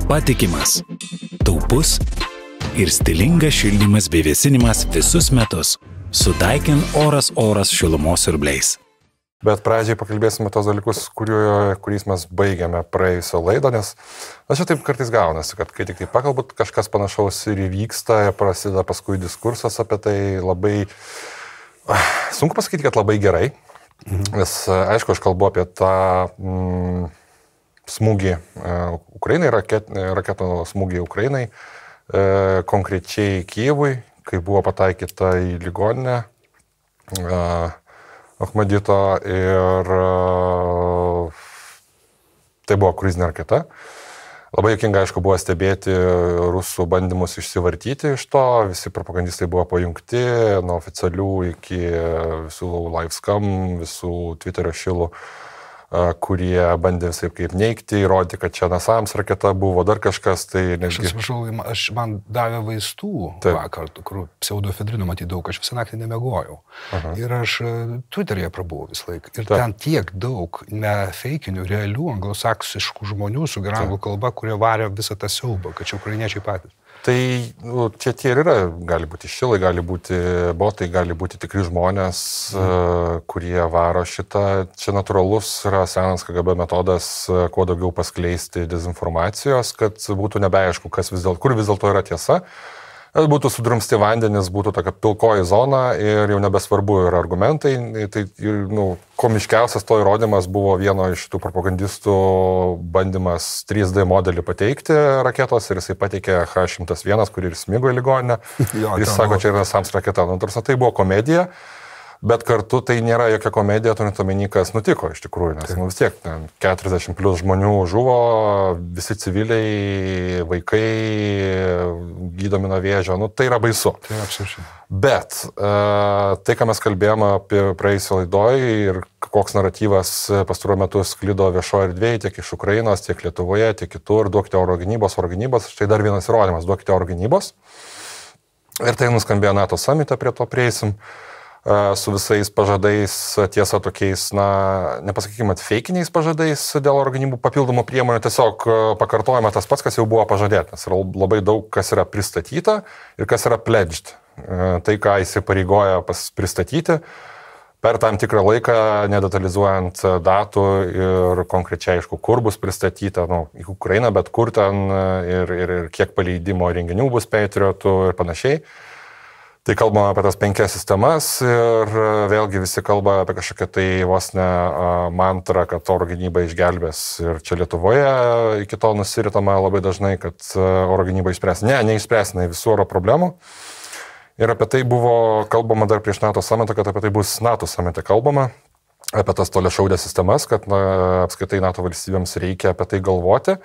patikimas, taupus ir stilingas šildymas bei vėsinimas visus metus. Su Daikin oras šilumos siurbliais. Bet pradžiai pakalbėsime tos dalykus, kuriais mes baigėme praėjusią laidą, nes čia taip kartais gaunasi, kad kai tik tai pakalbut, kažkas panašaus ir įvyksta, prasideda paskui diskursas apie tai labai, sunku pasakyti, kad labai gerai, nes aišku, aš kalbu apie tą smūgį Ukrainai, raketų smūgį Ukrainai, konkrečiai Kijevui, kai buvo pataikyta į ligoninę Achmadito ir tai buvo kruizinė raketa. Labai juokinga, aišku, buvo stebėti rusų bandymus išsivartyti iš to, visi propagandistai buvo pajungti, nuo oficialių iki visų livescam, visų Twitterio šilų, kurie bandė visai kaip neigti, įrodyti, kad čia NASAMS raketa buvo, dar kažkas. Tai netgi... Aš atsiprašau, man davė vaistų vakar, kur pseudofedrino matydavau, aš visą naktį nemegojau. Aha. Ir aš Twitter'yje prabuvau visą laiką. Ir ten tiek daug nefeikinių, realių anglosaksiškų žmonių su gera anglų kalba, kurie varė visą tą siaubą, kad čia ukrainiečiai patys. Tai čia tie ir yra, gali būti šilai, gali būti botai, gali būti tikri žmonės, kurie varo šitą. Čia natūralus yra senas KGB metodas, kuo daugiau paskleisti dezinformacijos, kad būtų nebeaišku, kur vis dėlto yra tiesa. Būtų sudrumsti vandenis, būtų tokia pilkoji zona ir jau nebesvarbu yra argumentai. Tai komiškiausias to įrodymas buvo vieno iš tų propagandistų bandymas 3D modelį pateikti raketos ir jisai pateikė H101, kurį ir smigo į ligoninę. Ir jis sako, čia yra NASAMS raketa. Tai buvo komedija. Bet kartu tai nėra jokia komedija, turint omeny, kas nutiko iš tikrųjų, nes vis tiek 40 plus žmonių žuvo, visi civiliai, vaikai gydomi nuo vėžio, tai yra baisu. Bet tai, ką mes kalbėjome apie praėjusią laidoj ir koks naratyvas pastaruoju metu sklido viešoje erdvėje tiek iš Ukrainos, tiek Lietuvoje, tiek kitur, duokite oro gynybos, štai dar vienas įrodymas, duokite oro gynybos. Ir tai nuskambėjo NATO summite, prie to prieisim. Su visais pažadais, tiesa tokiais, nepasakykime, feikiniais pažadais dėl oro gynybų papildomų priemonių, tiesiog pakartojame tas pats, kas jau buvo pažadėtas. Ir labai daug kas yra pristatyta ir kas yra pledged. Tai, ką įsipareigoja pristatyti per tam tikrą laiką, nedetalizuojant datų ir konkrečiai, aišku, kur bus pristatyta, į Ukrainą, bet kur ten ir kiek paleidimo renginių bus Patriotų ir panašiai. Tai kalbama apie tas 5 sistemas ir vėlgi visi kalba apie kažkokią tai vos ne mantrą, kad oro gynyba išgelbės. Ir čia Lietuvoje iki to nusiritama labai dažnai, kad oro gynyba išspręs. Neišspręs visų oro problemų. Ir apie tai buvo kalbama dar prieš NATO summitą, kad apie tai bus NATO summite kalbama. Apie tas toliašaudės sistemas, kad apskritai NATO valstybėms reikia apie tai galvoti.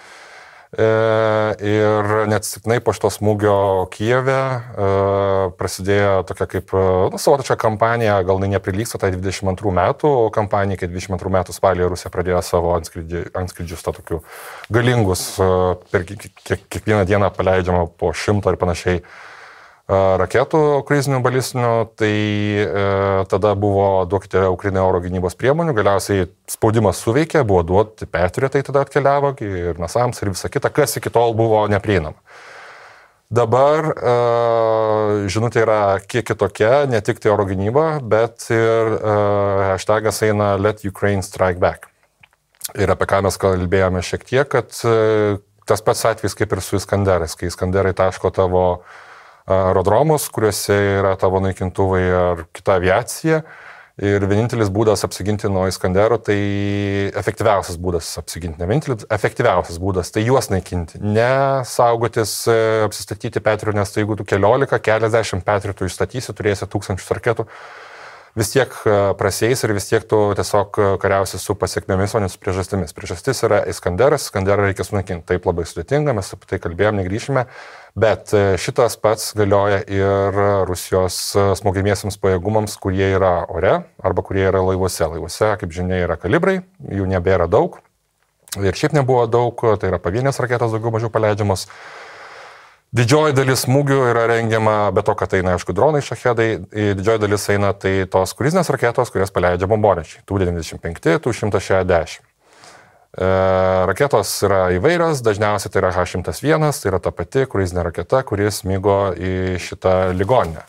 Ir neatsitiktinai po šito smūgio Kijeve prasidėjo tokia kaip savotiška kampanija, gal neprilygsta tai 22 metų kampanija, kai 22 metų spalį Rusija pradėjo savo antskrydžius tokių galingus, per kiekvieną dieną paleidžiama po 100 ir panašiai raketų kruizinių balistinių, tai tada buvo duokite Ukrainai oro gynybos priemonių, galiausiai spaudimas suveikė, buvo duoti Patriotai, tada atkeliavo ir NASAMS ir visa kita, kas iki tol buvo neprieinama. Dabar žinutė yra kiek kitokia, ne tik tai oro gynyba, bet ir hashtagas eina Let Ukraine Strike Back. Ir apie ką mes kalbėjome šiek tiek, kad tas pats atvejs kaip ir su Iskanderais, kai Iskanderai taško tavo aerodromus, kuriuose yra tavo naikintuvai ar kita aviacija. Ir vienintelis būdas apsiginti nuo Iskanderų, tai efektyviausias būdas apsiginti, ne vienintelis, efektyviausias būdas, tai juos naikinti. Ne saugotis, apsistatyti Patriotų, nes tai jeigu tu keliasdešimt Patriotų išstatysi, turėsi 1000 raketų, vis tiek prasieis ir vis tiek tu tiesiog kariausi su pasiekmėmis, o ne su priežastimis. Priežastis yra Iskanderas, Iskanderą reikia sunaikinti. Taip labai sudėtinga, mes apie tai kalbėjom, negrįšime. Bet šitas pats galioja ir Rusijos smogimiesiams pajėgumams, kurie yra ore arba kurie yra laivuose. Laivuose, kaip žinia, yra kalibrai, jų nebėra daug. Ir šiaip nebuvo daug, tai yra pavienės raketos daugiau mažiau paleidžiamos. Didžioji dalis smūgių yra rengiama, be to, kad eina, aišku, dronai, šachedai, didžioji dalis eina tai tos kruizinės raketos, kurias paleidžia bombonešiai. Tu-95, Tu-160. Raketos yra įvairios, dažniausiai tai yra H101, tai yra ta pati kruizinė raketa, kuris smigo į šitą ligoninę.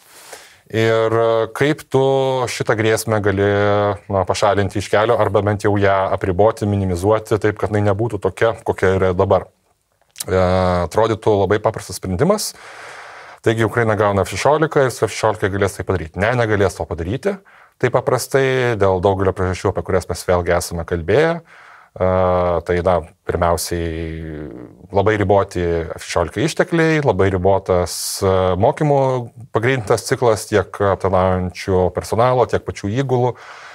Ir kaip tu šitą grėsmę gali pašalinti iš kelio, arba bent jau ją apriboti, minimizuoti, taip, kad jinai nebūtų tokia, kokia yra dabar. Atrodytų labai paprastas sprendimas. Taigi Ukraina gauna F-16 ir su F-16 galės tai padaryti. Ne, negalės to padaryti. Tai paprastai dėl daugelio priežasčių, apie kurias mes vėlgi esame kalbėję. Tai, pirmiausiai labai riboti F-16 ištekliai, labai ribotas mokymų pagrindintas ciklas tiek aptarnaujančių personalo, tiek pačių įgulų,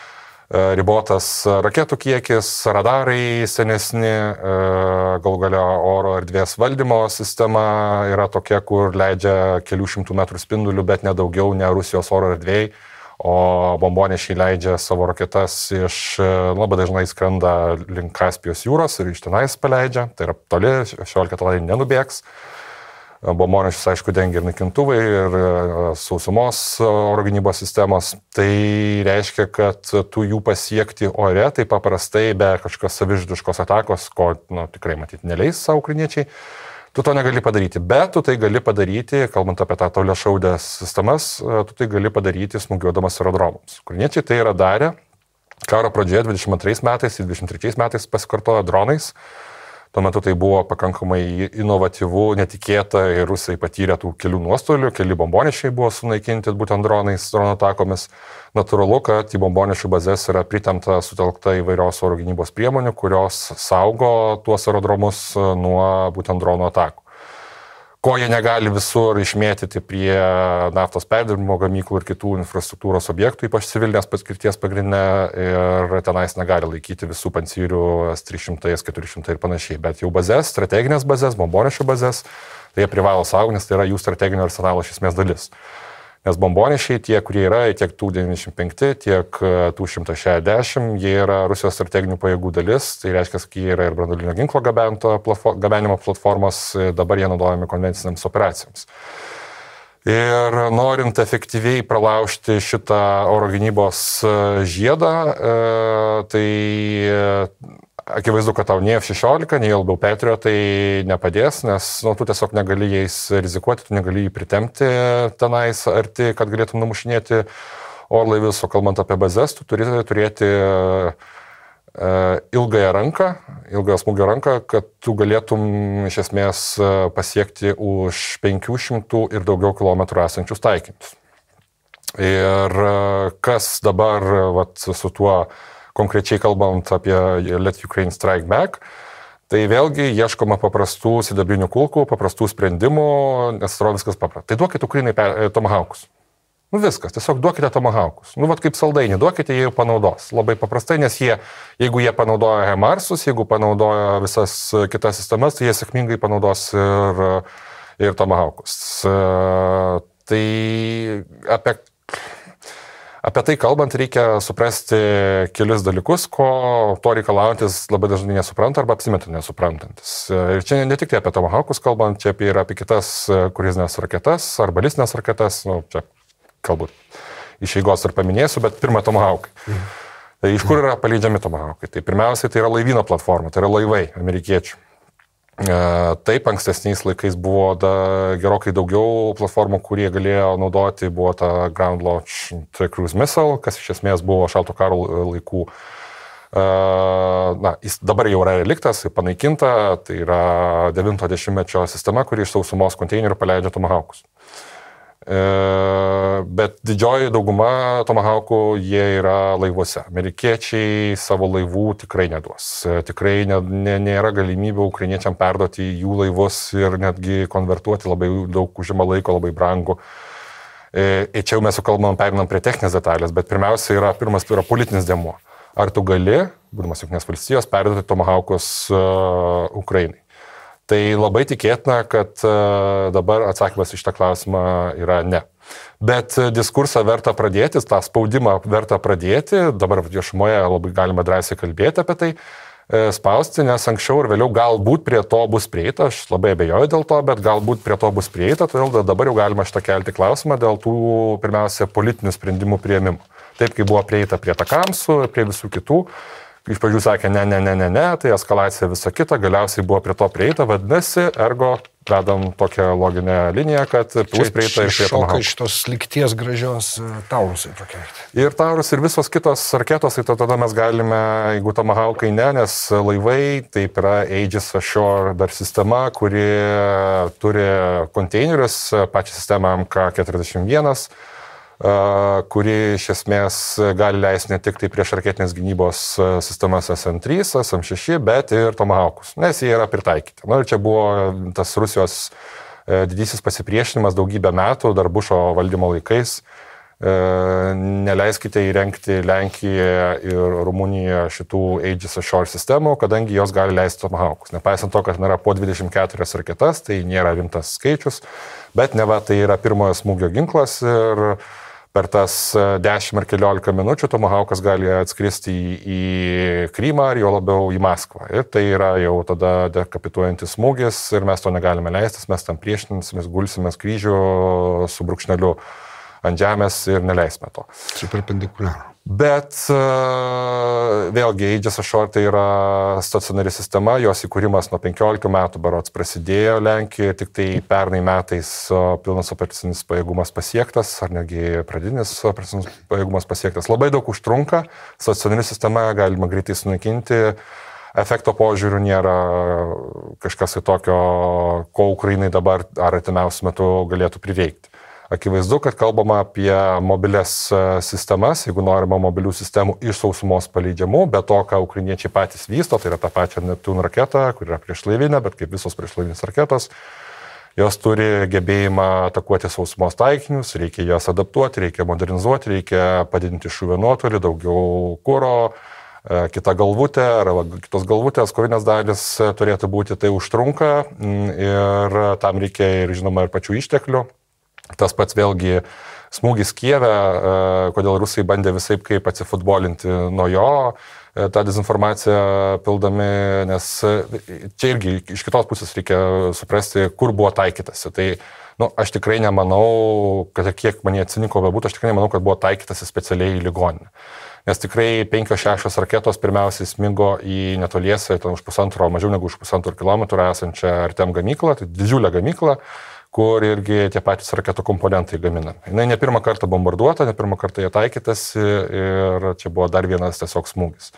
ribotas raketų kiekis, radarai senesni, galų galia oro erdvės valdymo sistema yra tokia, kur leidžia kelių šimtų metrų spindulių, bet nedaugiau ne Rusijos oro erdvėjai. O bombonešiai leidžia savo raketas labai dažnai skrenda link Kaspijos jūros ir iš tenais paleidžia, tai yra toli, F-16 tenai nenubėgs. Bombonešius, aišku, dengia ir naikintuvai, ir sausumos oro gynybos sistemos. Tai reiškia, kad tu jų pasiekti ore, tai paprastai be kažkokios savižudiškos atakos, ko tikrai matyti neleis savo ukrainiečiai. Tu to negali padaryti, bet tu tai gali padaryti, kalbant apie tą toliašaudės sistemas, tu tai gali padaryti smūgiuodamas aerodromams. Ukrainiečiai tai yra darę, karo pradžioje 22 metais ir 23 metais pasikartojo dronais. Tuo metu tai buvo pakankamai inovatyvu, netikėta ir rusai patyrė tų kelių nuostolių, keli bombonešiai buvo sunaikinti būtent dronais, dronų atakomis. Natūralu, kad į bombonešių bazės yra pritempta, sutelkta įvairios oro gynybos priemonių, kurios saugo tuos aerodromus nuo būtent dronų atakų. Ko jie negali visur išmėtyti prie naftos perdirbimo gamyklų ir kitų infrastruktūros objektų, ypač civilinės paskirties pagrindinė, ir tenais negali laikyti visų pancyrių S-300, S-400 ir panašiai. Bet jau bazės, strateginės bazės, bombonešių bazės, tai jie privalo saugoti, nes tai yra jų strateginio arsenalo iš esmės dalis. Nes bombonešiai, tie, kurie yra, tiek Tu-95, tiek Tu-160, jie yra Rusijos strateginių pajėgų dalis, tai reiškia, kad jie yra ir branduolinio ginklo gabenimo platformos, dabar jie naudojami konvencinėms operacijoms. Ir norint efektyviai pralaužti šitą oro gynybos žiedą, tai akivaizdu, kad tau nei F-16, nei labiau Patriotai nepadės, nes tu tiesiog negali jais rizikuoti, tu negali jį pritemti tenais arti, kad galėtum numušinėti orlaivius, o kalbant apie bazės, tu turi turėti ilgąją ranką, ilgąją smūgio ranką, kad tu galėtum iš esmės pasiekti už 500 ir daugiau kilometrų esančius taikinius. Ir kas dabar su tuo konkrečiai kalbant apie Let Ukraine Strike Back, tai vėlgi ieškoma paprastų sidabrinių kulkų, paprastų sprendimų, nes atrodo viskas paprasta. Tai duokite Ukrainai tomahawkus. Viskas, tiesiog duokite tomahawkus. Kaip saldainį, duokite, jie jau panaudos. Labai paprastai, nes jeigu jie panaudoja HIMARSus, jeigu panaudoja visas kitas sistemas, tai jie sėkmingai panaudos ir tomahawkus. Tai apie tai kalbant reikia suprasti kelis dalykus, ko to reikalaujantis labai dažnai nesupranta arba apsimeta nesuprantantis. Ir čia ne tik tai apie tomahawkus kalbant, čia ir apie kitas kruizinės raketas ar balistinės raketas, čia galbūt iš eigos ir paminėsiu, bet pirma tomahawkai. Tai iš kur yra paleidžiami tomahawkai? Tai pirmiausiai tai yra laivyno platforma, tai yra laivai amerikiečių. Taip, ankstesniais laikais buvo gerokai daugiau platformų, kurie galėjo naudoti, buvo ta Ground Launched Cruise Missile, kas iš esmės buvo šalto karo laikų. Jis dabar jau yra reliktas, panaikinta, tai yra 90-mečio sistema, kuri iš sausumos konteinerių paleidžia tomahawkus. Bet didžioji dauguma tomahawkų jie yra laivuose. Amerikiečiai savo laivų tikrai neduos. Tikrai nėra galimybių ukrainiečiam perduoti jų laivus ir netgi konvertuoti, labai daug užima laiko, labai brangu. Ir čia jau mes jau perinam prie techninės detalės, bet pirmas yra politinis dėmuo. Ar tu gali, būdamas Jungtinės valstijos, perduoti tomahawkus Ukrainai? Tai labai tikėtina, kad dabar atsakymas iš tą klausimą yra ne. Bet diskursą verta pradėti, tą spaudimą verta pradėti, dabar viešumoje labai galima drąsiai kalbėti apie tai, spausti, nes anksčiau ir vėliau galbūt prie to bus prieita, aš labai abejoju dėl to, bet galbūt prie to bus prieita, todėl dabar jau galima šitą kelti klausimą dėl tų, pirmiausia, politinių sprendimų priėmimų. Taip, kaip buvo prieita prie Takamsų, prie visų kitų, iš pradžių sakė ne, tai eskalacija visa kita, galiausiai buvo prie to prieita, vadinasi, ergo vedam tokią loginę liniją, kad bus prieita ir prie Tomahawk. Iš tos likties gražios Taurusai pakeikti. Ir Taurus ir visos kitos raketos, tai tada mes galime, jeigu Tomahawkai ne, nes laivai, taip yra Aegis Ashore dar sistema, kuri turi konteinerius, pačią sistemą MK41, kuri iš esmės gali leisti ne tik tai prieš raketinės gynybos sistemas SM3, SM6, bet ir Tomahawkus, nes jie yra pritaikyti. Ir čia buvo tas Rusijos didysis pasipriešinimas daugybę metų, dar Bušo valdymo laikais. Neleiskite įrengti Lenkijoje ir Rumunijoje šitų Aegis Ashore sistemų, kadangi jos gali leisti Tomahawkus. Nepaisant to, kad nėra po 24 raketas, tai nėra rimtas skaičius, bet neva tai yra pirmojo smūgio ginklas ir per tas 10 ar 14 minučių Tomahawkas gali atskristi į Krymą ar jo labiau į Maskvą. Ir tai yra jau tada dekapituojantis smūgis ir mes to negalime leistis, mes tam priešinsimės, gulsimės kryžių su brūkšneliu ant žemės ir neleisime to. Čia perpendikuliarų. Bet vėlgi Aegis Ashore tai yra stacionari sistema, jos įkūrimas nuo 15 metų berods prasidėjo Lenkijoje, tik tai pernai metais pilnas operacinis pajėgumas pasiektas, ar netgi pradinis operacinis pajėgumas pasiektas. Labai daug užtrunka, stacionari sistema galima greitai sunaikinti, efekto požiūrių nėra kažkas tokio, ko Ukrainai dabar ar artimiausiu metu galėtų prireikti. Akivaizdu, kad kalbama apie mobilias sistemas, jeigu norima mobilių sistemų iš sausumos paleidžiamų, bet to, ką ukrainiečiai patys vysto, tai yra ta pačia Neptune raketa, kur yra priešlaivinė, bet kaip visos priešlaivinės raketos, jos turi gebėjimą atakuoti sausumos taikinius, reikia jas adaptuoti, reikia modernizuoti, reikia padidinti šūvio nuotolį, daugiau kuro, kita galvutė, ar kitos galvutės, kovinės dalis turėtų būti, tai užtrunka ir tam reikia ir, žinoma, ir pačių išteklių. Tas pats vėlgi smūgis Kijeve, kodėl rusai bandė visaip kaip atsifutbolinti nuo jo, tą dezinformaciją pildami, nes čia irgi iš kitos pusės reikia suprasti, kur buvo taikytasi. Tai aš tikrai nemanau, kad kiek man jie ciniko bebūtų, aš tikrai nemanau, kad buvo taikytasi specialiai į ligoninę. Nes tikrai 5-6 raketos pirmiausiai smigo į netoliese, ten mažiau negu už 1,5 kilometrų esančią Artem gamyklą, tai didžiulę gamyklą, kur irgi tie patys raketų komponentai gaminami. Jis ne pirmą kartą bombarduota, ne pirmą kartą jie taikytasi ir čia buvo dar vienas tiesiog smūgis.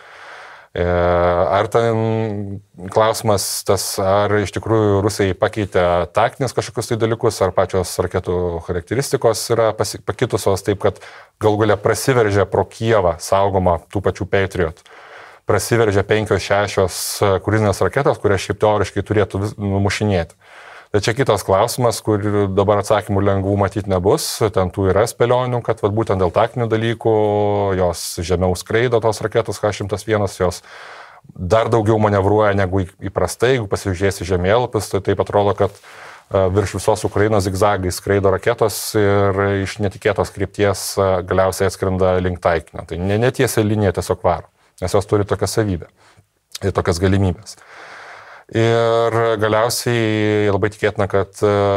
Ar ten klausimas tas, ar iš tikrųjų rusai pakeitė taktinius kažkokius tai dalykus, ar pačios raketų charakteristikos yra pakitusios taip, kad galų galia prasiveržė pro Kijevą saugomą tų pačių Patriot. Prasiveržė 5-6 kruizinės raketos, kurias šiaip teoriškai turėtų numušinėti. Tai čia kitas klausimas, kur dabar atsakymų lengvų matyti nebus, ten tų yra spėlionių, kad būtent dėl taktinių dalykų jos žemiau skraido tos raketos H101, jos dar daugiau manevruoja negu įprastai, jeigu pasižiūrėsi žemėlapius, tai taip atrodo, kad virš visos Ukrainos zigzagais skraido raketos ir iš netikėtos krypties galiausiai atskrenda link taikinio. Tai netiesia linija tiesiog varo, nes jos turi tokią savybę ir tokias galimybės. Ir galiausiai labai tikėtina, kad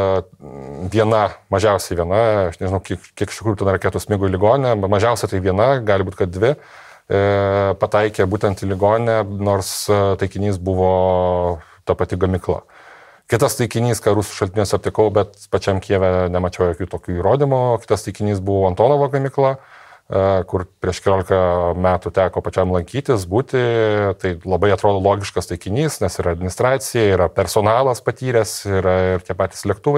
mažiausiai viena, aš nežinau, kiek iš tikrųjų ten raketų smigo į ligoninę, mažiausiai tai viena, gali būti, kad 2, pataikė būtent į ligoninę, nors taikinys buvo ta pati gamykla. Kitas taikinys, ką rusų šaltiniuose aptikau, bet pačiam Kijeve nemačiau jokių tokių įrodymų, kitas taikinys buvo Antonovo gamykla, kur prieš 14 metų teko pačiam lankytis, būti, tai labai atrodo logiškas taikinys, nes yra administracija, yra personalas patyręs, yra ir tie patys lėktuvai.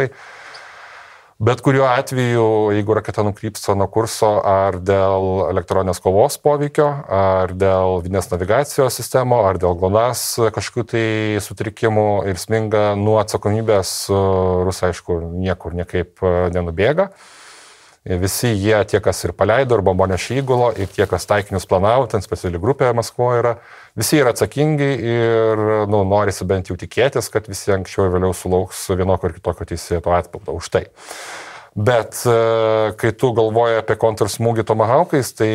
Bet kuriuo atveju, jeigu raketa nukrypsta nuo kurso ar dėl elektroninės kovos poveikio, ar dėl vidinės navigacijos sistemo, ar dėl GLONASS kažkokių tai sutrikimų ir sminga nuo atsakomybės, rusai aišku niekur niekaip nenubėga. Visi jie, tie, kas ir paleido, ir bombonešį įgulo, ir tie, kas taikinius planavo, ten speciali grupė Maskvoje yra, visi yra atsakingi ir norisi bent jau tikėtis, kad visi anksčiau ir vėliau sulauks vienokio ir kitokio teisėto atpildo už tai. Bet kai tu galvoji apie kontrsmūgį Tomahawkais, tai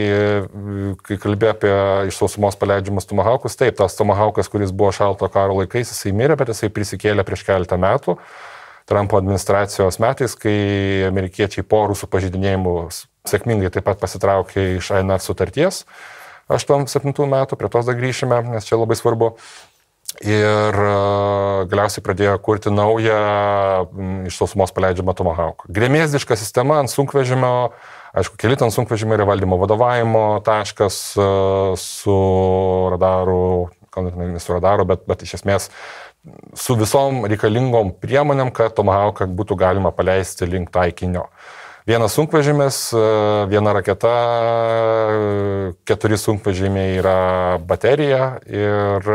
kai kalbė apie iš sausumos paleidžiamus Tomahawkus, taip, tas Tomahawkas, kuris buvo šalto karo laikais, jisai mirė, bet jisai prisikėlė prieš keletą metų. Trumpo administracijos metais, kai amerikiečiai po rusų pažeidinėjimų sėkmingai taip pat pasitraukė iš ANR sutarties, 87 metų, prie tos dar grįšime, nes čia labai svarbu. Ir galiausiai pradėjo kurti naują iš sausumos paleidžiamą Tomahawk. Gremėzdiška sistema ant sunkvežimio, aišku, keli ten sunkvežimiai yra valdymo vadovavimo taškas su radaru, ne su radaru, bet iš esmės su visom reikalingom priemonėm, kad Tomahawk būtų galima paleisti link taikinio. Vienas sunkvežimis, viena raketa, 4 sunkvežimiai yra baterija ir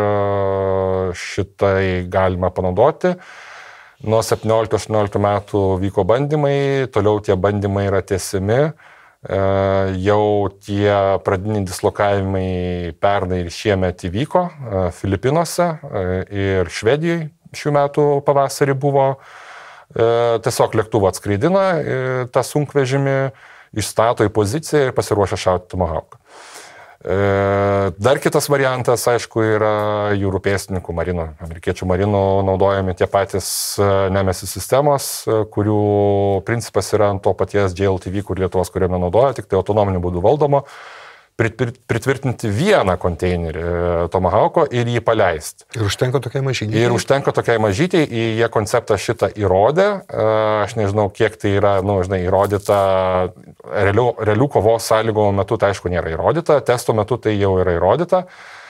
šitai galima panaudoti. Nuo 17-18 metų vyko bandymai, toliau tie bandymai yra tęsiami. Jau tie pradiniai dislokavimai pernai ir šiemet įvyko Filipinuose ir Švedijoje šių metų pavasarį buvo. Tiesiog lėktuvą atskridina tą sunkvežimį, išstato į poziciją ir pasiruošia šauti Tomahawk. Dar kitas variantas, aišku, yra jūrų pėstininkų marinų. Amerikiečių marinų naudojami tie patys Nemesis sistemos, kurių principas yra ant to paties JLTV, kur Lietuvos kariuomenė naudoja, tik tai autonominiu būdu valdomo, pritvirtinti vieną konteinerį Tomahawko ir jį paleisti. Ir užtenka tokiai mažytei? Ir užtenka tokiai mažytei, jie konceptą šitą įrodė, aš nežinau, kiek tai yra, įrodyta, realių kovos sąlygų metu tai aišku nėra įrodyta, testo metu tai jau yra įrodyta.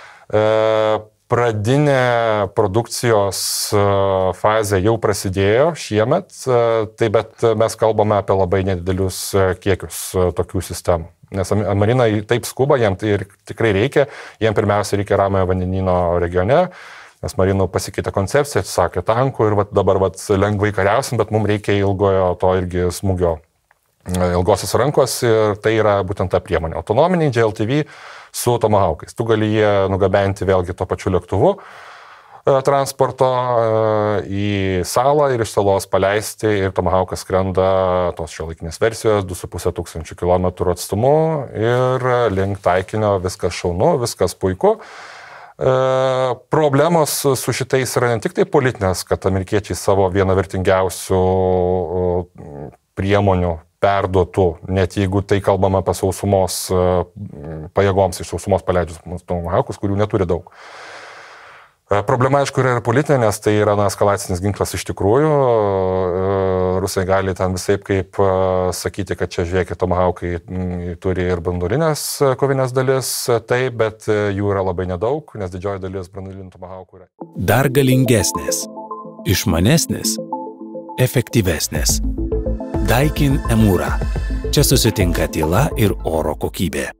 Pradinė produkcijos fazė jau prasidėjo šiemet, tai bet mes kalbame apie labai nedidelius kiekius tokių sistemų. Nes marinai taip skuba, jiem tai ir tikrai reikia, jiem pirmiausia reikia Ramiojo vandenyno regione, nes marinų pasikeitė koncepcija, atsisakė tankų ir dabar lengvai kariausim, bet mums reikia ilgojo to irgi smūgio, ilgosios rankos ir tai yra būtent ta priemonė. Autonominiai JLTV su Tomahawkais. Tu gali jie nugabenti vėlgi to pačiu lėktuvu transporto į salą ir iš salos paleisti ir Tomahawkas skrenda tos šiuolaikinės versijos 2500 km atstumu ir link taikinio viskas šaunu, viskas puiku. Problemos su šitais yra ne tik tai politinės, kad amerikiečiai savo vieną vertingiausių priemonių perduotų, net jeigu tai kalbama apie sausumos pajėgoms iš sausumos paleidžius Tomahawkus, kurių neturi daug. Problema, aišku, yra ir politinė, nes tai yra eskalacinis ginklas iš tikrųjų. Rusai gali ten visaip kaip sakyti, kad čia žiūrėkit, Tomahawkai turi ir branduolinės kovinės dalis, taip, bet jų yra labai nedaug, nes didžioji dalis branduolinių Tomahawkų yra. Dar galingesnės, išmanesnės, efektyvesnės. Daikin Emura. Čia susitinka tyla ir oro kokybė.